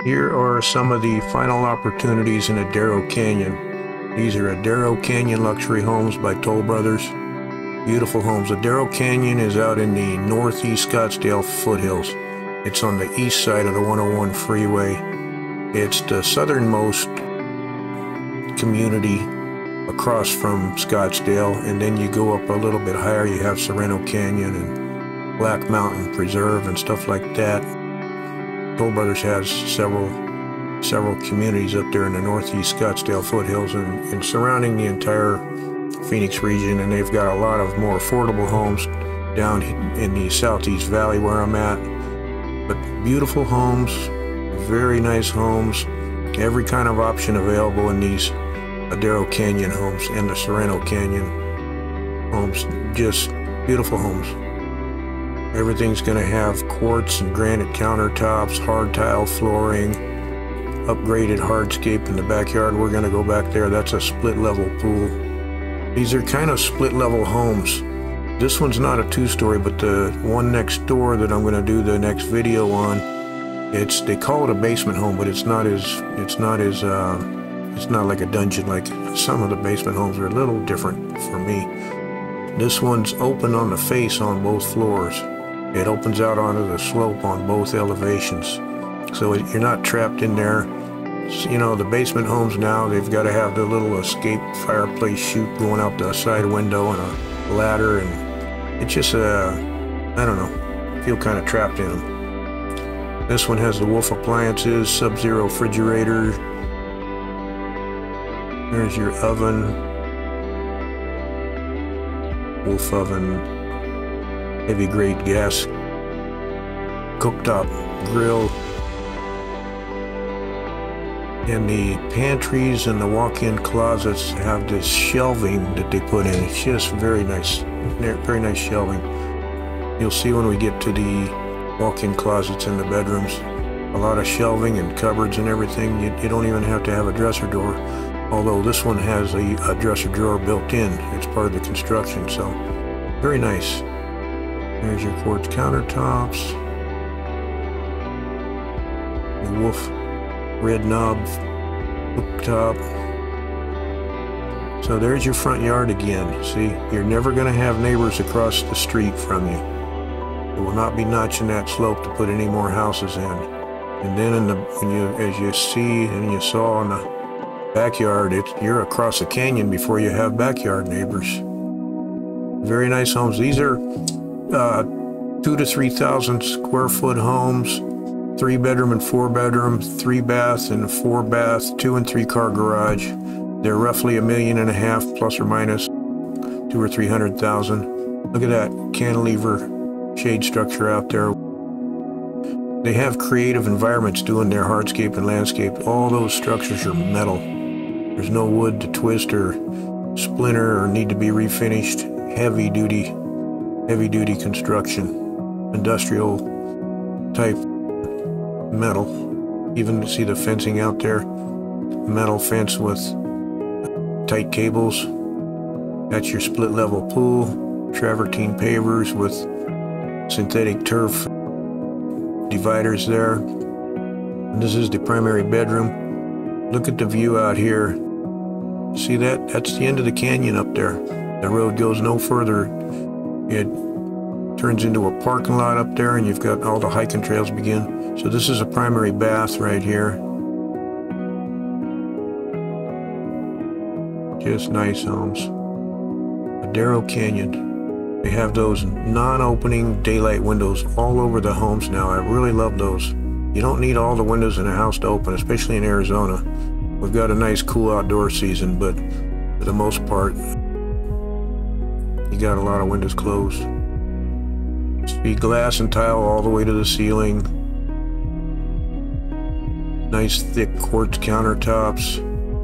Here are some of the final opportunities in Adero Canyon. These are Adero Canyon luxury homes by Toll Brothers. Beautiful homes. Adero Canyon is out in the northeast Scottsdale Foothills. It's on the east side of the 101 freeway. It's the southernmost community across from Scottsdale, and then you go up a little bit higher, you have Serene Canyon and Black Mountain Preserve and stuff like that. Toll Brothers has several communities up there in the northeast Scottsdale Foothills and surrounding the entire Phoenix region, and they've got a lot of more affordable homes down in the Southeast Valley where I'm at. But beautiful homes, very nice homes, every kind of option available in these Adero Canyon homes and the Serene Canyon homes. Just beautiful homes. Everything's going to have quartz and granite countertops, hard tile flooring, upgraded hardscape in the backyard. We're going to go back there. That's a split level pool. These are kind of split level homes. This one's not a two-story, but the one next door that I'm going to do the next video on, they call it a basement home, but it's not like a dungeon. Like some of the basement homes are a little different for me. This one's open on the face on both floors. It opens out onto the slope on both elevations, so you're not trapped in there. You know, the basement homes now, they've got to have the little escape fireplace chute going out the side window and a ladder, and it's just I don't know, I feel kind of trapped in them. This one has the Wolf appliances, Sub-Zero refrigerator. There's your oven, Wolf oven, heavy grade gas cooktop grill. And the pantries and the walk-in closets have this shelving that they put in. It's just very nice shelving. You'll see when we get to the walk-in closets in the bedrooms, a lot of shelving and cupboards and everything. You don't even have to have a dresser door, although this one has a dresser drawer built in. It's part of the construction, so very nice. There's your quartz countertops, the Wolf red knob cooktop. So there's your front yard again. See, you're never going to have neighbors across the street from you. It will not be notching that slope to put any more houses in. And then as you see and you saw in the backyard, you're across the canyon before you have backyard neighbors. Very nice homes. These are 2,000 to 3,000 square foot homes. 3-bedroom and 4-bedroom, 3-bath and 4-bath, 2 and 3 car garage. They're roughly $1.5 million plus or minus $200,000 or $300,000. Look at that cantilever shade structure out there. They have creative environments doing their hardscape and landscape. All those structures are metal. There's no wood to twist or splinter or need to be refinished. Heavy duty construction, industrial type metal. Even see the fencing out there, metal fence with tight cables. That's your split level pool, travertine pavers with synthetic turf dividers there. And this is the primary bedroom. Look at the view out here. See that? That's the end of the canyon up there. The road goes no further. It turns into a parking lot up there, and you've got all the hiking trails begin. So this is a primary bath right here. Just nice homes. Adero Canyon. They have those non-opening daylight windows all over the homes now. I really love those. You don't need all the windows in a house to open, especially in Arizona. We've got a nice cool outdoor season, but for the most part, you got a lot of windows closed. See glass and tile all the way to the ceiling. Nice thick quartz countertops.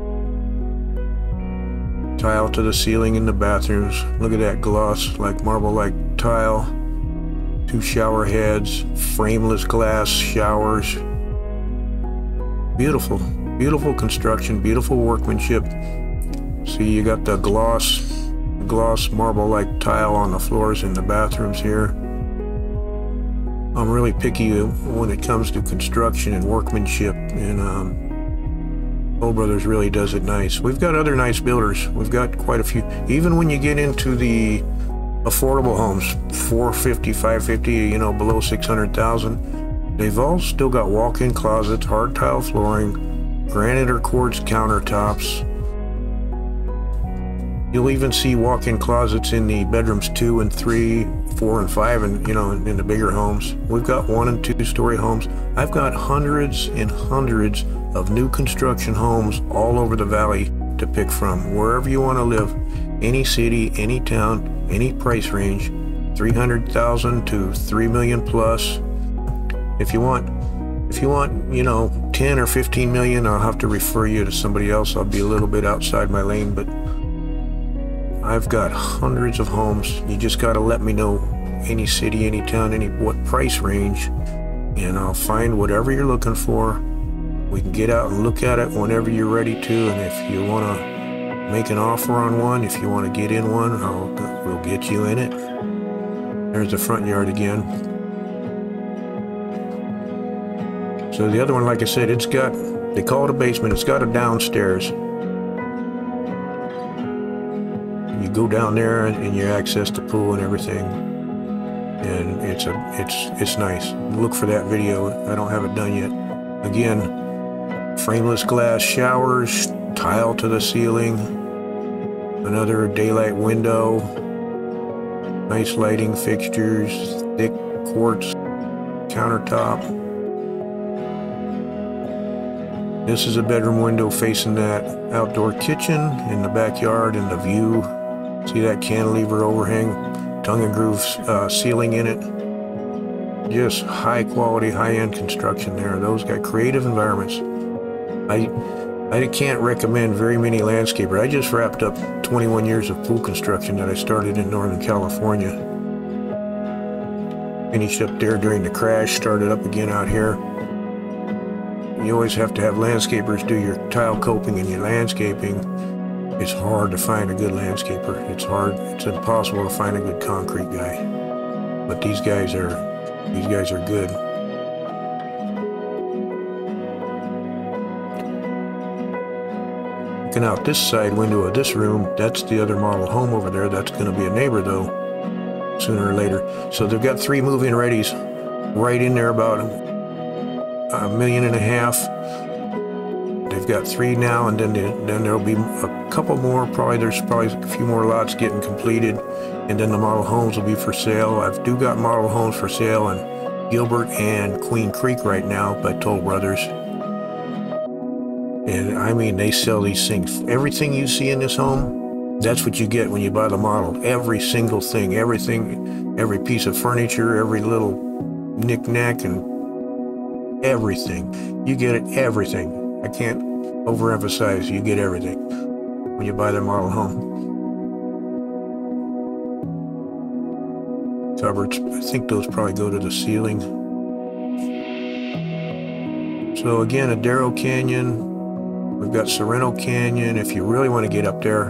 Tile to the ceiling in the bathrooms. Look at that gloss, like marble-like tile. 2 shower heads, frameless glass showers. Beautiful, beautiful construction, beautiful workmanship. See, you got the gloss marble-like tile on the floors in the bathrooms here. I'm really picky when it comes to construction and workmanship, and Toll Brothers really does it nice. We've got other nice builders. We've got quite a few. Even when you get into the affordable homes, 450, 550, you know, below 600,000, they've all still got walk-in closets, hard tile flooring, granite or quartz countertops. You'll even see walk-in closets in the bedrooms 2 and 3, 4 and 5, and you know, in the bigger homes. We've got 1 and 2 story homes. I've got hundreds and hundreds of new construction homes all over the valley to pick from. Wherever you want to live, any city, any town, any price range, 300,000 to 3 million plus. If you want, you know, 10 or 15 million, I'll have to refer you to somebody else. I'll be a little bit outside my lane, but I've got hundreds of homes. You just got to let me know any city, any town, what price range, and I'll find whatever you're looking for. We can get out and look at it whenever you're ready to, and if you want to make an offer on one, if you want to get in one, we'll get you in it. There's the front yard again. So the other one, like I said, it's got, they call it a basement, it's got a downstairs. You go down there and you access the pool and everything, and it's nice. Look for that video. I don't have it done yet. Again, frameless glass showers, tile to the ceiling, another daylight window, nice lighting fixtures, thick quartz countertop. This is a bedroom window facing that outdoor kitchen in the backyard, and the view. See that cantilever overhang, tongue and groove ceiling in it. Just high quality, high-end construction there. Those got creative environments. I can't recommend very many landscapers. I just wrapped up 21 years of pool construction that I started in Northern California. Finished up there during the crash, started up again out here. You always have to have landscapers do your tile coping and your landscaping. It's hard to find a good landscaper. It's hard. It's impossible to find a good concrete guy. But these guys are good. Looking out this side window of this room, that's the other model home over there. That's going to be a neighbor though, sooner or later. So they've got 3 move-in readies right in there, about $1.5 million. They've got 3 now, and then there'll be a couple more. There's probably a few more lots getting completed, and then the model homes will be for sale. I've got model homes for sale in Gilbert and Queen Creek right now by Toll Brothers. And I mean, they sell these things. Everything you see in this home, that's what you get when you buy the model. Every single thing, everything, every piece of furniture, every little knick-knack, and everything. You get it, everything. I can't overemphasize, you get everything when you buy the model home. Cupboards, I think those probably go to the ceiling. So again, Adero Canyon. We've got Serene Canyon. If you really want to get up there,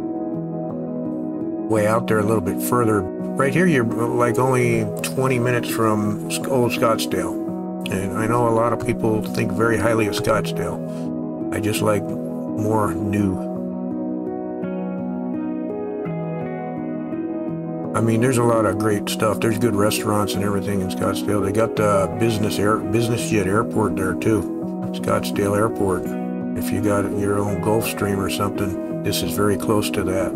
way out there a little bit further. Right here, you're like only 20 minutes from old Scottsdale. And I know a lot of people think very highly of Scottsdale. I just like more new. I mean, there's a lot of great stuff. There's good restaurants and everything in Scottsdale. They got the business jet airport there too. Scottsdale Airport. If you got your own Gulfstream or something, this is very close to that.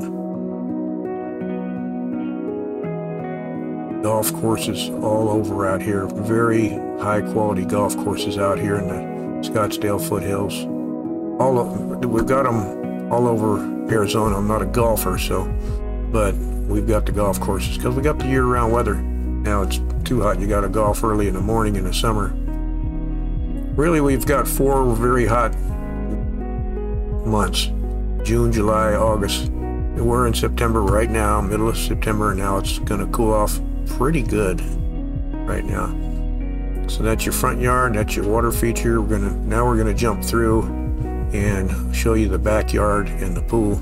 Golf courses all over out here. Very high quality golf courses out here in the Scottsdale Foothills. We've got them all over Arizona. I'm not a golfer, but we've got the golf courses because we got the year-round weather. Now it's too hot. You got to golf early in the morning in the summer. Really, we've got 4 very hot months: June, July, August. We're in September right now, middle of September, and now it's going to cool off pretty good right now. So that's your front yard, that's your water feature. Now we're gonna jump through and show you the backyard and the pool.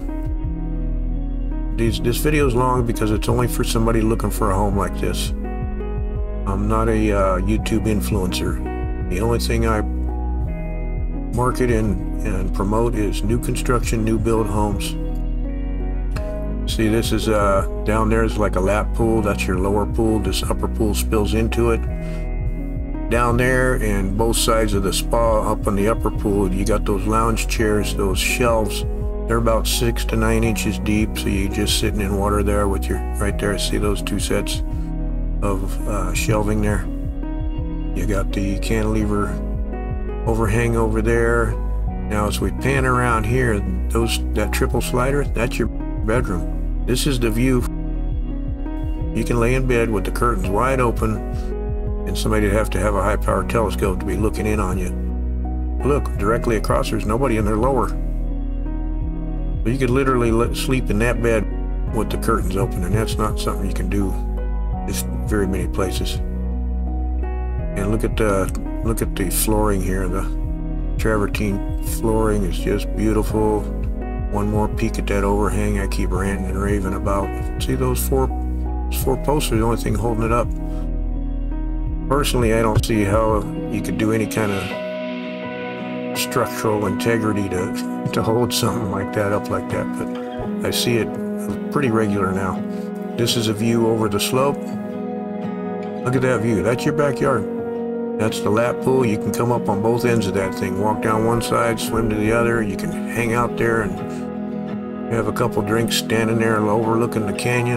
This video is long because it's only for somebody looking for a home like this. I'm not a YouTube influencer. The only thing I market and promote is new construction, new build homes. See, this is down there is like a lap pool. That's your lower pool. This upper pool spills into it. Down there and both sides of the spa up on the upper pool, you got those lounge chairs, those shelves. They're about 6 to 9 inches deep, so you're just sitting in water there with your, right there, see those two sets of shelving there. You got the cantilever overhang over there. Now as we pan around here, that triple slider, that's your bedroom. This is the view. You can lay in bed with the curtains wide open, and somebody'd have to have a high-powered telescope to be looking in on you. Look, directly across, there's nobody in their lower. So you could literally sleep in that bed with the curtains open, and that's not something you can do just very many places. And look at the flooring here. The travertine flooring is just beautiful. One more peek at that overhang I keep ranting and raving about. See those four posts are the only thing holding it up. Personally, I don't see how you could do any kind of structural integrity to hold something like that up like that, but I see it pretty regular now. This is a view over the slope. Look at that view. That's your backyard. That's the lap pool. You can come up on both ends of that thing, walk down one side, swim to the other. You can hang out there and have a couple drinks standing there overlooking the canyon.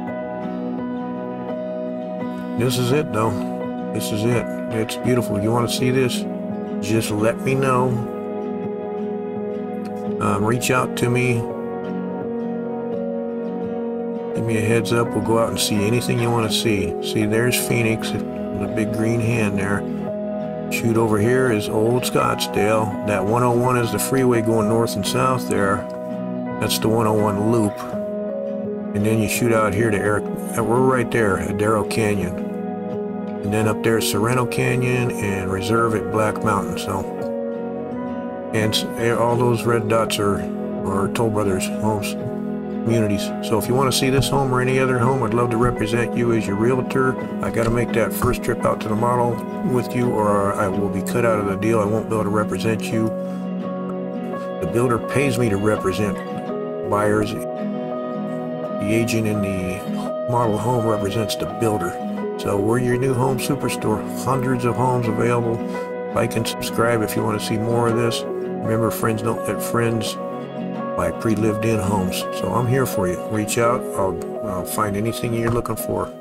This is it though. This is it. It's beautiful. If you want to see this, just let me know. Reach out to me. Give me a heads up. We'll go out and see anything you want to see. See, there's Phoenix, the big green hand there. Shoot over here is Old Scottsdale. That 101 is the freeway going north and south there. That's the 101 loop. And then you shoot out here to we're right there, Adero Canyon. And then up there is Serene Canyon and Reserve at Black Mountain. So, and all those red dots are Toll Brothers homes, communities. So if you want to see this home or any other home, I'd love to represent you as your realtor. I got to make that first trip out to the model with you, or I will be cut out of the deal. I won't be able to represent you. The builder pays me to represent buyers. The agent in the model home represents the builder. So we're your new home superstore. Hundreds of homes available. Like and subscribe if you want to see more of this. Remember, friends don't let friends buy pre-lived in homes. So I'm here for you. Reach out. I'll find anything you're looking for.